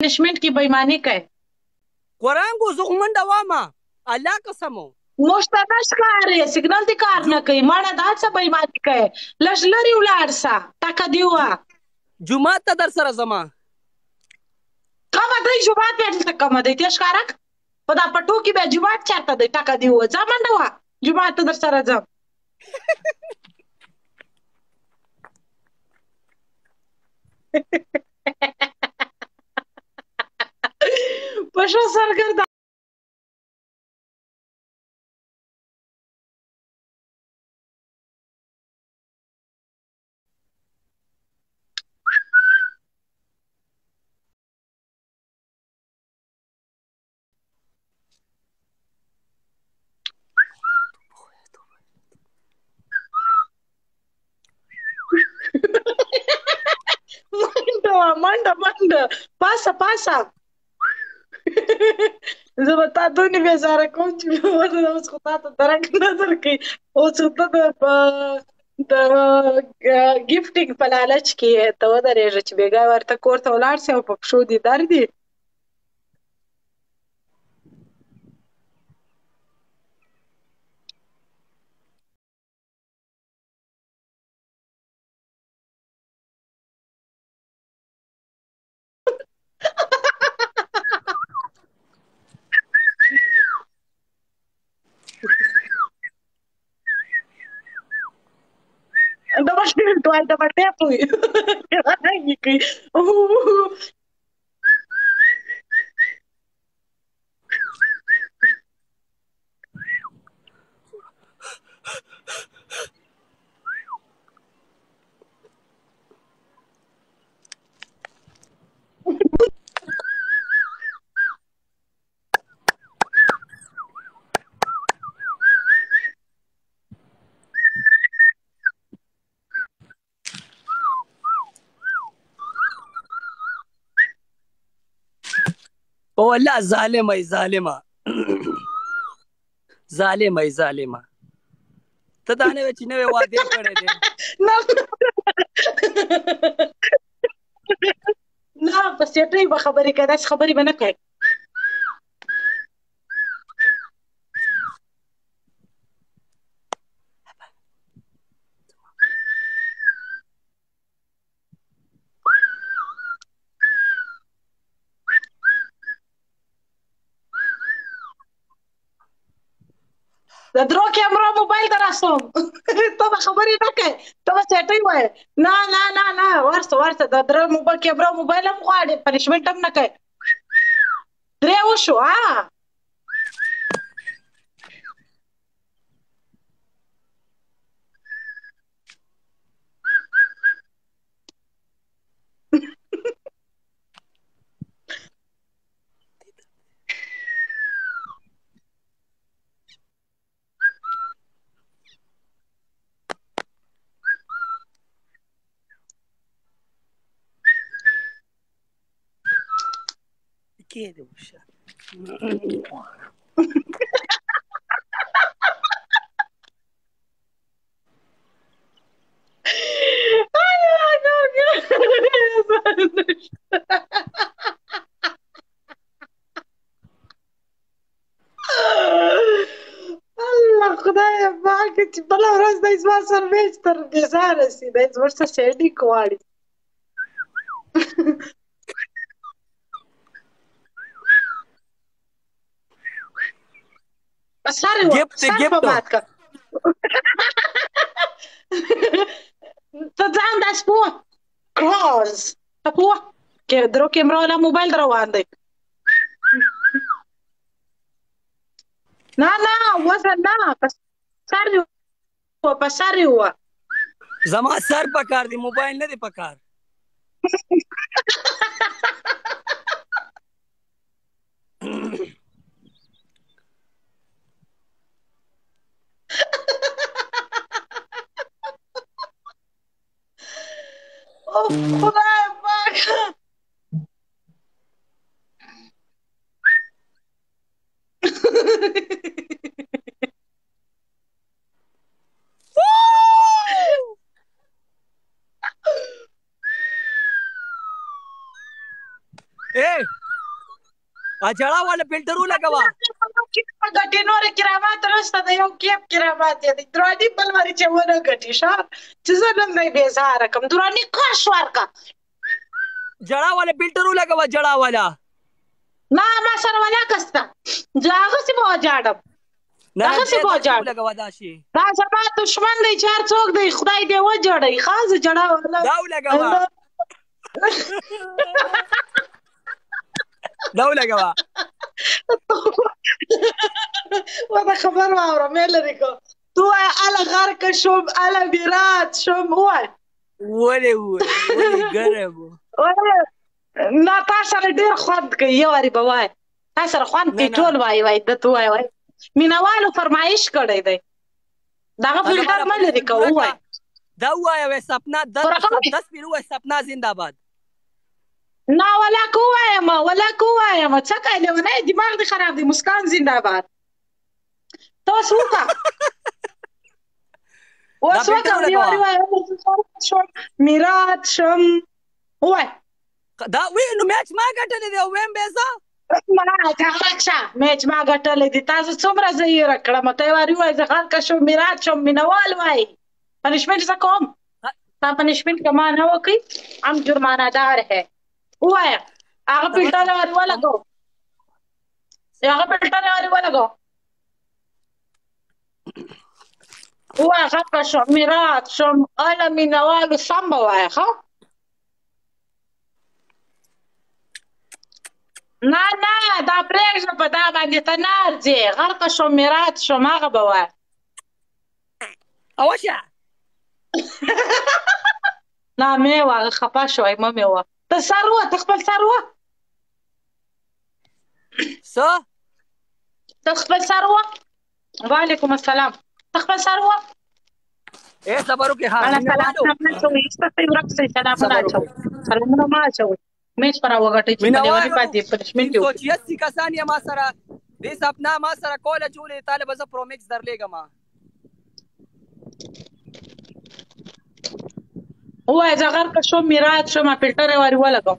پنشمنت کې بېماني کوي. قرآن کو زه منډه وامه الله قسمو موږ ته نه ښکاري سیګنال دې کار نه کوي. ماړه دا څه بېماني کوي. لږ لرې ولاړ سه ټکه دې وه. جومات ته در سره ځمه کمه دی جومات بیا دلته کمه دی ته ښکاره په دا پټو کې بیا جومات چېرته دی ټکه دې ووه. ځه منډه وه جومات ته در سره ځم. په ښه سرګرده منډه پاسه زه به تا دونې بېزاره کوم چې اوس خو تا ته درک نه درکوي. اوس خو ته د ګفټینګ په لالچ کې یې. ته ودرېږه چې بېګا ورته کور ته ولاړ سې او په پښو دې درد دي. Давай теплий. Який. والله ظالمه ته دا نه چې نوې واده کړې دي. نه په سیټۍ به خبرې کوي داسې خبرې به نه کوي. د درو کیمرو موبایل ته راسوم. ته به خبرې نه کوې ته به سیټۍ وایې. نه ورسه د درو کیمرو موبایل هم غواړې پنشمنټ هم نه کوې. درې وشو کې دی وشه الله خدایه پاک چې بله ورځ دی زما سرویس تر بېزاره سي. دی زموږ څه سیډیک غواړي. سر په مات که ته ځان داسې پوه کراز ته پوه درو کیمرو والا موبایل در روان دی. نه وزن نه په سر یې ووه. زما سر پکار دی موبایل نه دی پکار. خدای پاک Hey! جړه والا فلټر ولګوه. ګټې نورې کرامات نشته د یو کیپ کرامات دي دراني بل وری چې ونه ګټي ښه چې زه نن دی بېزاره کړم دراني کش ورکړه جړه والا فلټر ولګوه جړه والا. نه ما سره ولاکسته هغسې به وجاړم هغسې به وجاړم ولګوه داسې. دا زما دشمن دی چې هر څوک دی خدای دې وجړی ښه زه جړه دا ولګوه دا ولګوه. ودا خبر واوره مې لرې کو تو وایه اله غرقه شوم اله میرات شوم ووایه ولې ګرم نه تا سره ډېر خوند کوي یو وارې به وایه تا سره خوند کوي ټول وایي ته وایه مینهوالو فرمایش کړی دی دغه فلټر مه لرې کوه ووایه دا ووایه سپنا 10 پیر ووایه سپنا زنده‌باد. نه ولاک ووایم څه کوې لیونی دماغ دې خراب دی مسکان زنده‌باد ته اوس وکړه اوس وکړه شوم میرات شم ووایه دا نو میچ ما ګټلی دی ویم بې زه میچ ما ګټلی دی تاسو څومره زه یېره کړم ته یې وارې ووایه زه غرقه شوم میرات شوم مینهوال وایي پنشمنټ زه کوم تا پنشمنټ که ما نه وکړي هم جرمانه دار ہے ووایا هغه فلټر یې ورې ولګو ووایه غرقه شوم میرات شوم اله مینهوالو سم به وایه ښه نه دا پرېږده په دا باندې ته نه ارځې غرقه شوم میرات شوم هغه به وایه اوشه نه مې وه خفه شوی مه مې وه ته سر وه ته خپل سر وه څه ته خپل سر وه وعلیکم السلام ته خپل سر وه صبر وکړې سلامونه مه اچوئ میچ په راوګټئ چې لیوني پاتې پنشمنټ یې وکړي 380 کسان یې ما سره دې سپنا ما سره کوله چولې طالب زه پرومیکس درلېږم ووایه زه غرقه شوم میرات شوم فلټر یې ورې ولګوم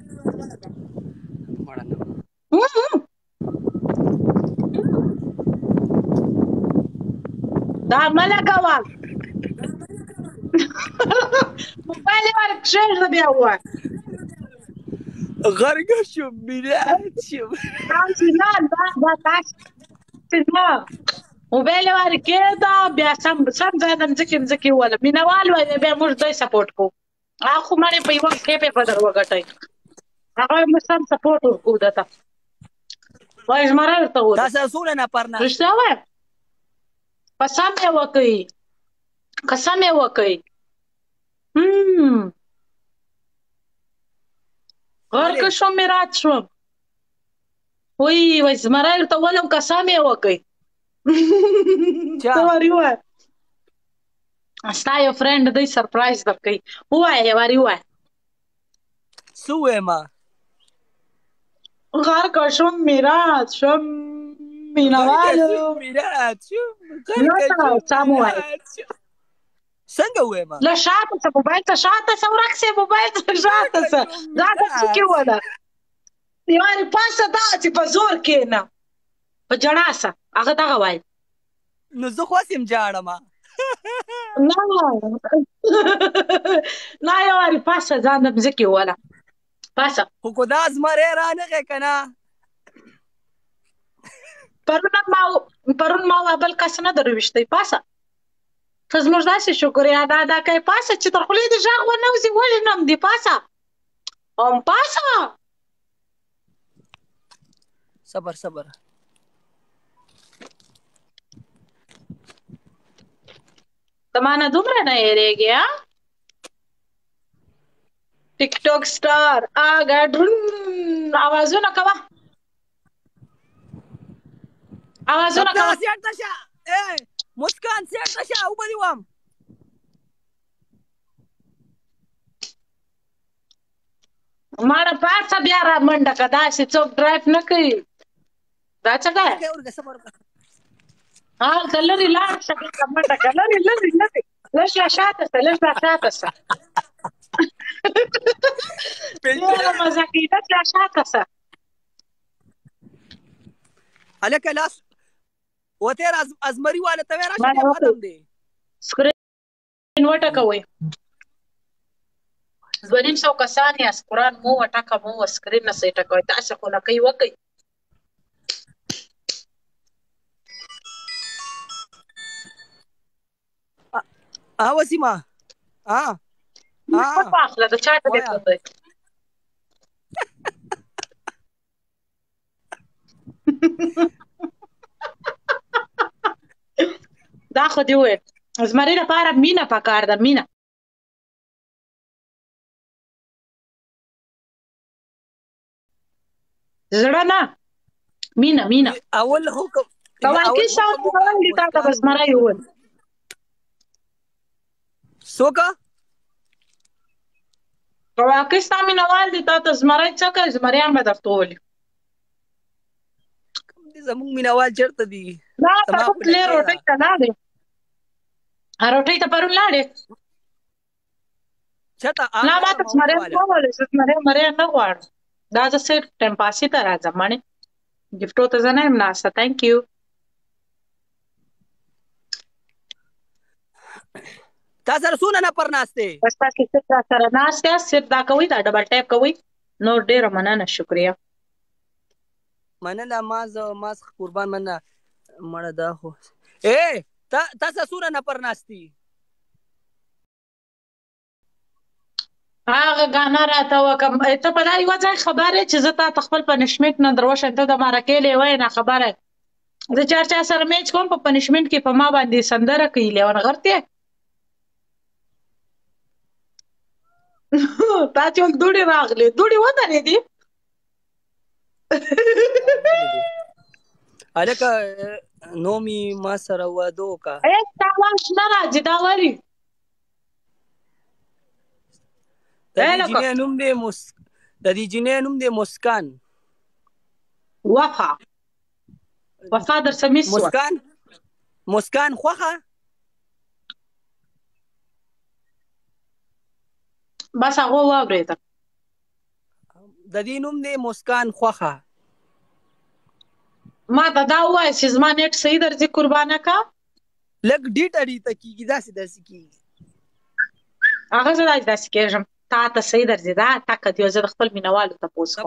دا مه لګوه موبایل یې ورې کښېږده بیا ووایه غرقه شوم میرات شوم موبایل یې ورې کېږده بیا سم ځای د مځکې ووله مینهوال وایي بیا موږ دوی سپورټ کوو هغه خو مړې په یوه کیپ یې په در وګټئ هغه موږ سم سپورټ ورکوو ده ته وایي زمری ورته وویل دا سره څومره نفر نه رښتیا وایم قسم یې وکړئ غرقه شوم میرات شوم وایي زمری ورته ولم قسم یې وکړئ ته وارې ووایه ستا یو فرینډ دی سرپرایز درکوي ووایه یې وارې ووایه څه ووایم غرقه شوم میرات شوم مینهوالو سم ووایه څنګه ووایم له شاته څه موبایل ته شاته څه ورک سې موبایل ته شاته څه دا ته څه کې وله یوارې پاسه داسې په زور کښېنه په جړا سه هغه دغه وایي نو زه خو هسې م جاړم نه یوارې پاسه ځان د مځکې ووله پاسه خو که دا زمری رانغی که نه پرون ما بل کس نه درویشتی پاسه ته زموږ داسې شکریه ادا کوې پاسه چې تر خولې دې غږ ونه وځي ولې نه همدې پاسه پاسه صبر ته ما نه دومره نه یېرېږې ټیک ټاک سټار اګه ډرون اوازونه کوه سیټ شه مسکان سیټ شه اوبه دې وم ماړه پاسه بیا را منډه که داسې څوک ډرایف نه کوي دا څه کوې هلته لرې لاړ شه بېرته منډه که لرې لږ را شاته شه ډېره مزه کوي لږ را شاته شه هلکه لاس وتیر ازمري والا ته راشه ما ډېر وکړ ختم دی. سکرین وټکوئ. 200 کسان یاست، قرآن مو وټکه مو سکرین نه سئ ټکوئ. تاسې خو لکۍ وکئ. وسیمه واخله د چا ټلیفون دی. دا خو دې وویل زمري لپاره مینه پکار ده. مینه زړه نه، مینه مینه. اول حکم که واقعي ساعت راوړي تا ته به زمری وویل. څوک که واقعي ستا مینهوال دي تا ته زمری څه کوي، زمریان به درته وولي. زمونږ مینهوال چېرته دي؟ دا ته تلې روټۍ ته لاړې، روټۍ ته پرون لاړې. نه ما ته زمریان نه وویل، زه زمریان نه غواړم. دا زه صرف ټایم پاسي ته راځم. مڼې ګفټو ته زه نه یم ناسته. تھینک یو. تا سره څونه نفر ناست دی؟ بس تاسې صرف را سره ناست یاست، صرف دا کوئ، دا ډبل ټیپ کوئ. نور ډېره مننه، شکریه. مننه. ما قربان مننه مړه. دا خو تا سره څونه نفر ناست دي؟ هغه ګانا راته وکړه. ته په دا یوه ځای خبر یې چې زه تا ته خپل پنشمنټ نه در وشم، ته د مرکې لیوی نه خبره یې. زه چا سره میچ کوم په پنشمنټ کې په ما باندې سندره کوي. لیونغرت یې تا چې دوړې راغلې، دوړې ودرېدې. هلکه نومي ما سره واده وکړه. ستا اواز نه راځي، دا ولې؟ د دې جینۍ نوم دی مسکان. وفا در څه میس وه؟ مسکان خوښه؟ بس هغه واورېده. د دې نوم دی مسکان خوښه. ما ته دا ووایه چې زما نیټ صحیح درځي قربانه کا. لږ ډیټه کېږي، داسې کېږي. هغه زه داسې کېږم، تا ته صحیح درځي. دا ټکه دی. زه د خپل مینهوالو تپوس کوم.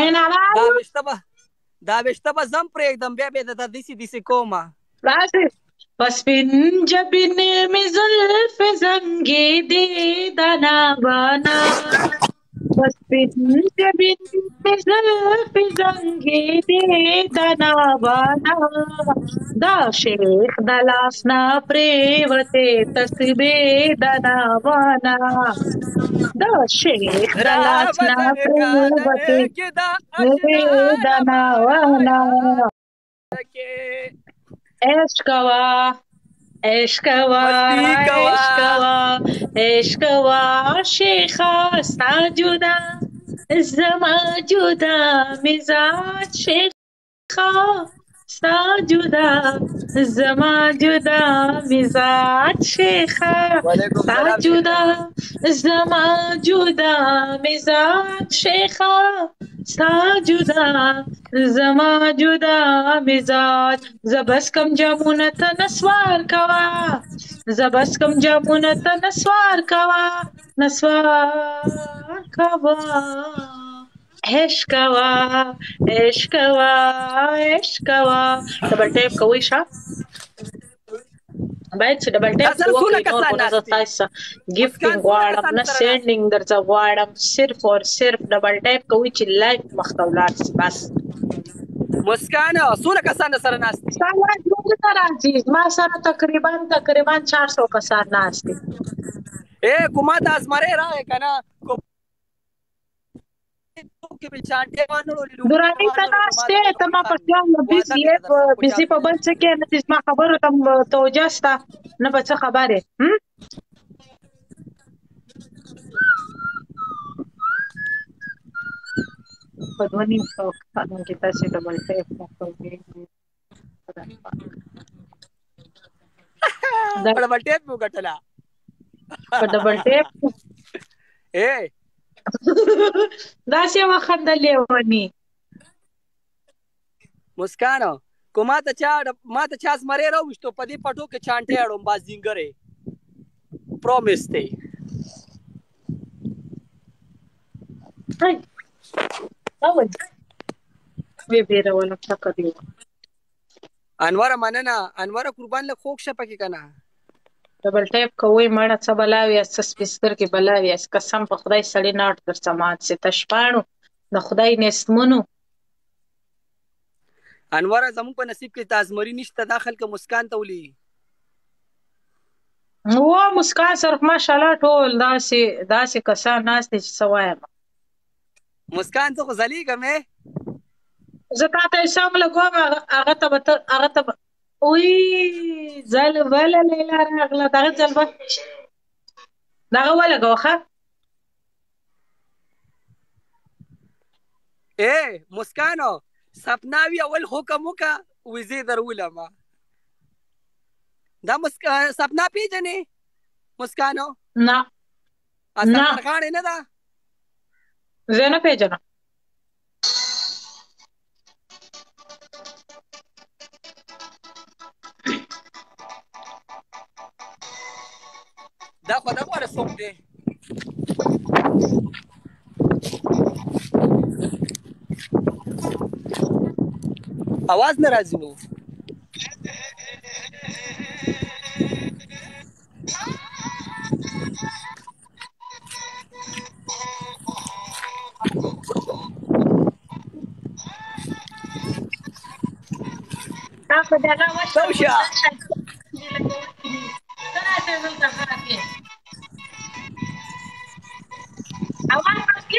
دا ویشته به زم پرېږدم، بیا به درته داسې کومه. راشي په سپین جبین مې زلف زنګېدې دنابانا، په سپین جبین مې زلف زنګېدې دنابانا، دا شیخ د لاس نه پرېوتې تسبې دنابانا، دا شیخ د لاس نه پرېوتې تسبې دنابانا. عشق وا عشق وا عشق وا عشق وا شیخا ستا جدا زما جدا مزاج شیخا ستا جدا زما جدا مزاج شیخا ستا جدا زما جدا مزاج شیخا ستا جدا زما جدا مزاج. زبس کم جامونه ته نسوار کوا، زبس کم جامونه ته نسوار کوا، نسوار کوا. عشق وا عشق وا عشق وا. ډبل ټیپ کوئ شه باید چې ډبل ټیپ وکړئ. نور خو نه زه تاسو ګفټینګ غواړم نه سینډینګ درته غواړم، صرف اور صرف ډبل ټیپ کوئ چې لایف مخته ولاړ شي. بس مسکانه څونه کسان سره ناست دي؟ ستا اواز موږ ته راځي. ما سره تقریبا 400 کسان ناست دي. کومه ته ازمرې راغی که نه دراني ته ناست دی. ته ما په خیال بیزي په بل څه کې نه دي. زما خبرو ته توجه سته نه په څه خبرې. په 200 کسانو کې تاسې ډبل ټیپ وکړئ. ډبل ټیپ مې وګټله. په ډبل ټیپ داسې وخندل لیوني. مسکانو کو ما ته چا زمری راوښتو په دې پټو کې چانټې اړوم بازینګرې پرومیس دی وی بیرونه ټکه دی انوره مننه انوره قربان له خوښ شه پکې کنه ډبل ټیپ کوي مړه څه بلاوي اس سپیستر کې بلاوي اس قسم په خدای سړی ناټ در سمات سي تشپاڼو د خدای نسمنو انوره زمون په نصیب کې تازمری نشته دا خلک مسکان تولي و مسکان صرف ماشاءالله ټول داسې کسان ناست دي چې څه وایم مسکان څه خو ځلیږم زه تا ته سم لګوم هغه ته وی ځل ولا لیلا راغله دغه ځل به دغه ولګوه ښه مسکانو سپناوي اول حکم وکړه وزې درولمه دا سپنا پیژنې مسکانو نه سندرغاړې نه ده زه نه پیژنم دا خو دا غواړه څوک دی आवाज نه راځي نو تاسو دا نه وښه توشا आवाज پکې